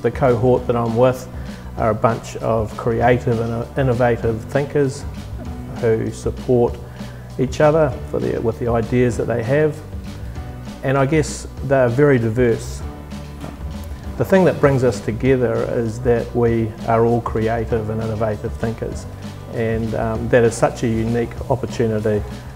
The cohort that I'm with are a bunch of creative and innovative thinkers who support each other with the ideas that they have, and I guess they're very diverse. The thing that brings us together is that we are all creative and innovative thinkers, and that is such a unique opportunity